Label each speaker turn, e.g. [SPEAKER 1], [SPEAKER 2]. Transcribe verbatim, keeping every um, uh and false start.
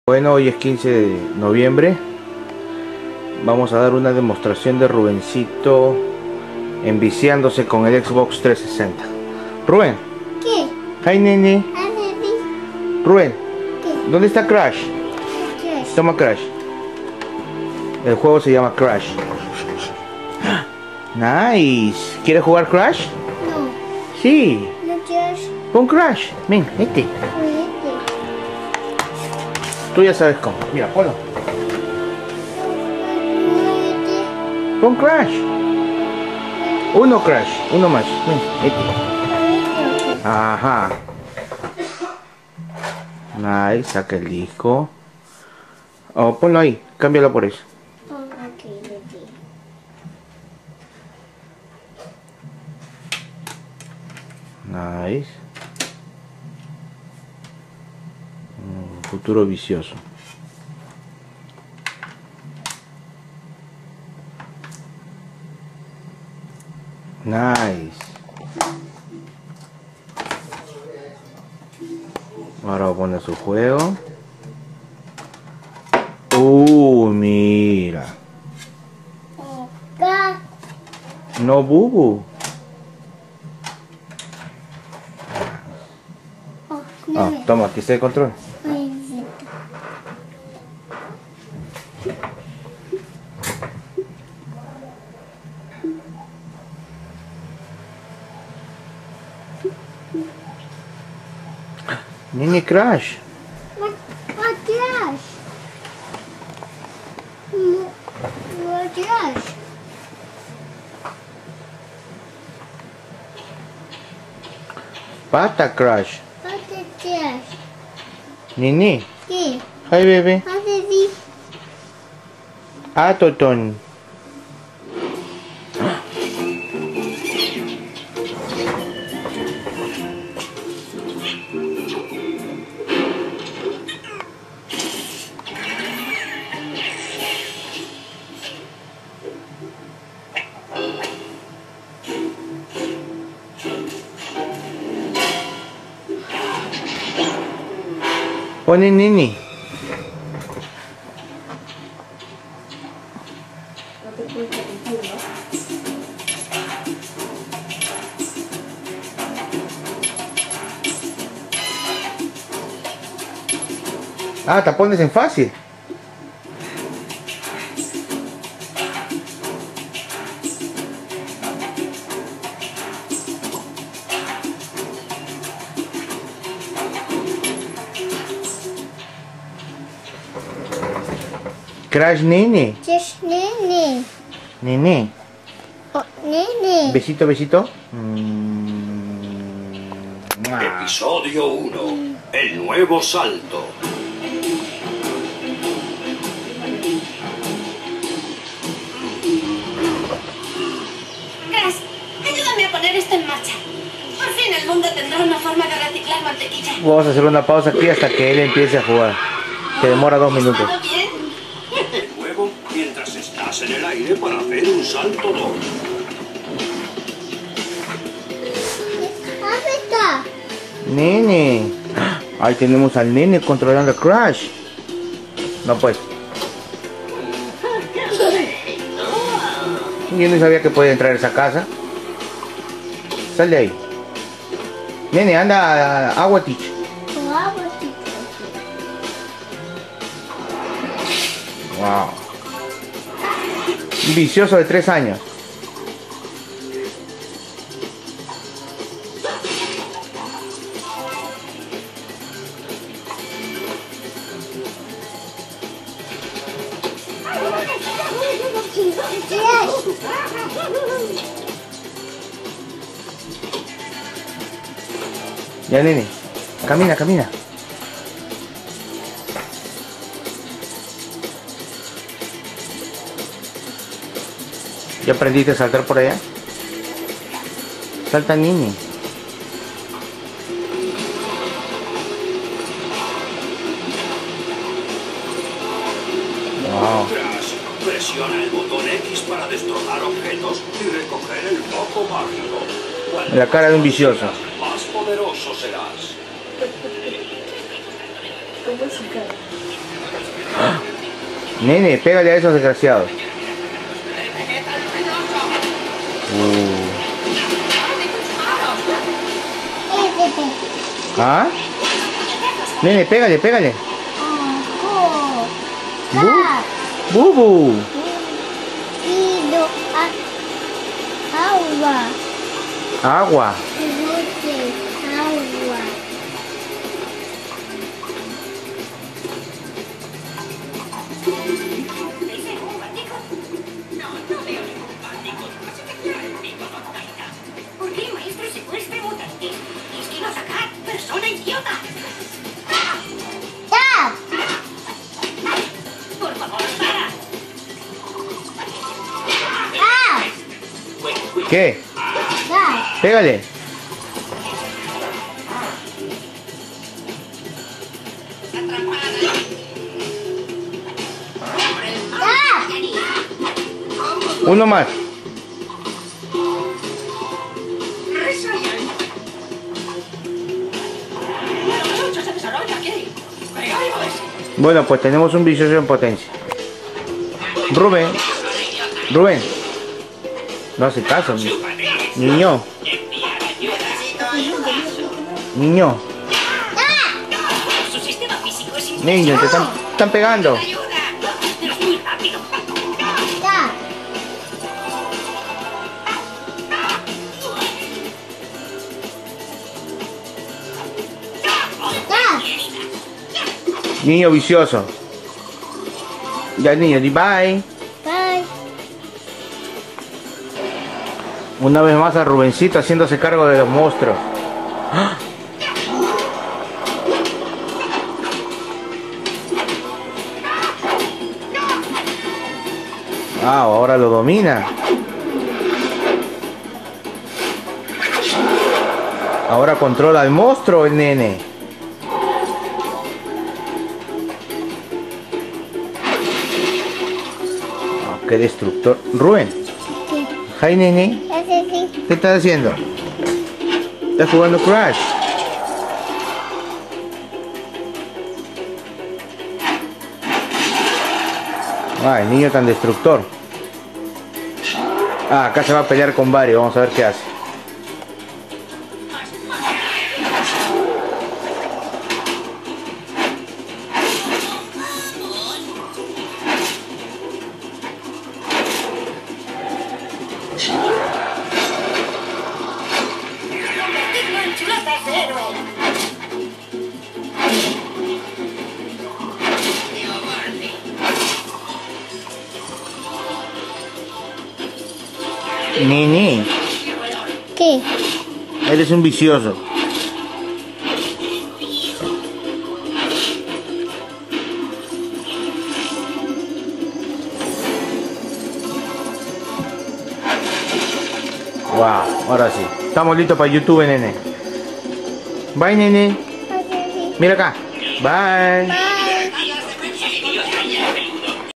[SPEAKER 1] Bueno, hoy es quince de noviembre. Vamos a dar una demostración de Rubencito enviciándose con el Xbox trescientos sesenta. Rubén.
[SPEAKER 2] ¿Qué?
[SPEAKER 1] Hi, nene.
[SPEAKER 2] Ah, baby.
[SPEAKER 1] Rubén.
[SPEAKER 2] ¿Qué?
[SPEAKER 1] ¿Dónde está Crash?
[SPEAKER 2] ¿Qué?
[SPEAKER 1] Toma Crash. El juego se llama Crash. Nice. ¿Quieres jugar Crash?
[SPEAKER 2] No.
[SPEAKER 1] Sí.
[SPEAKER 2] No quieres.
[SPEAKER 1] Pon Crash. Ven, este.
[SPEAKER 2] Juguete.
[SPEAKER 1] Tú ya sabes cómo. Mira, ponlo.
[SPEAKER 2] Juguete.
[SPEAKER 1] Pon Crash. Uno Crash. Uno más. Ven, este.
[SPEAKER 2] Juguete.
[SPEAKER 1] Ajá. Nice. Saca el disco. Oh, ponlo ahí. Cámbialo por eso.
[SPEAKER 2] Oh, ok, baby.
[SPEAKER 1] Nice. Mm, futuro vicioso. Nice. Ahora voy a poner su juego. Uh, mira.
[SPEAKER 2] Acá.
[SPEAKER 1] No, bubu.
[SPEAKER 2] Oh,
[SPEAKER 1] Ah,
[SPEAKER 2] no.
[SPEAKER 1] toma, aquí está el control.
[SPEAKER 2] Ay, sí.
[SPEAKER 1] Mini Crash.
[SPEAKER 2] What? What trash? Mo- What trash?
[SPEAKER 1] Pata Crash.
[SPEAKER 2] What the trash?
[SPEAKER 1] Nini.
[SPEAKER 2] ¿Qué?
[SPEAKER 1] Hi, bebé.
[SPEAKER 2] What baby?
[SPEAKER 1] Atoton. Pone Nini. Ah, te pones en fácil. Crash Nene.
[SPEAKER 2] Just nene.
[SPEAKER 1] Nene.
[SPEAKER 2] Oh, nene.
[SPEAKER 1] Besito, besito. Mm. Mua.
[SPEAKER 3] Episodio uno. El nuevo salto.
[SPEAKER 4] Crash, ayúdame a poner esto en marcha. Por fin el mundo tendrá una forma de reciclar mantequilla.
[SPEAKER 1] Vamos a hacer una pausa aquí hasta que él empiece a jugar. Que demora dos minutos.
[SPEAKER 4] ¿Todo bien?
[SPEAKER 3] De nuevo, mientras estás en el aire para hacer un salto doble.
[SPEAKER 2] ¿Dónde está?
[SPEAKER 1] Nene. Ahí tenemos al nene controlando a Crash. No pues. Yo no sabía que podía entrar a esa casa. Sal de ahí. Nene, anda a agua, Teach.
[SPEAKER 2] Oh, agua, chica.
[SPEAKER 1] Wow. Un vicioso de tres años. Ya, nene. Camina, camina. ¿Ya aprendiste a saltar por allá? Salta, nene. Wow.
[SPEAKER 3] Crash, presiona el botón X para destrozar objetos y recoger el foco mágico. Cuando
[SPEAKER 1] La cara de un vicioso.
[SPEAKER 3] más poderoso serás.
[SPEAKER 1] Nene, pégale a esos desgraciados. Uh. ¿Ah? Nene, pégale, pégale. Bu, bubu.
[SPEAKER 2] Pido agua.
[SPEAKER 1] Agua.
[SPEAKER 2] Agua.
[SPEAKER 4] ¿Por qué, maestro, secuestre mutantes? Es que no sacar, persona idiota.
[SPEAKER 2] ¡Stop!
[SPEAKER 4] Por favor, para.
[SPEAKER 2] ¡Ah!
[SPEAKER 1] ¿Qué?
[SPEAKER 2] ¡Stop!
[SPEAKER 1] Pégale.
[SPEAKER 2] ¡Stop!
[SPEAKER 1] Uno más. Bueno, pues tenemos un vicioso en potencia. Rubén. Rubén. No hace caso. Niño. Niño.
[SPEAKER 4] Su sistema físico es
[SPEAKER 1] Niño, te están, están pegando.
[SPEAKER 4] ayuda. Pero es muy rápido.
[SPEAKER 2] ¡Stop! ¡Stop!
[SPEAKER 1] Niño vicioso. Ya niño, di bye.
[SPEAKER 2] Bye.
[SPEAKER 1] Una vez más a Rubencito haciéndose cargo de los monstruos. ¡Ah! Ah, ahora lo domina. Ahora controla al monstruo el nene. Oh, qué destructor. Rubén.
[SPEAKER 2] Sí.
[SPEAKER 1] Hi nene.
[SPEAKER 2] Ese sí.
[SPEAKER 1] ¿Qué estás haciendo? ¿Estás jugando Crash? Ah, el niño tan destructor. Ah, acá se va a pelear con varios. Vamos a ver qué hace.
[SPEAKER 4] Convertirlo en chuletas de héroe.
[SPEAKER 1] Nene,
[SPEAKER 2] ¿Qué?
[SPEAKER 1] eres un vicioso. Wow, ahora sí. Estamos listos para YouTube, nene. Bye, nene.
[SPEAKER 2] Ese sí.
[SPEAKER 1] Mira acá. Bye.
[SPEAKER 2] Bye.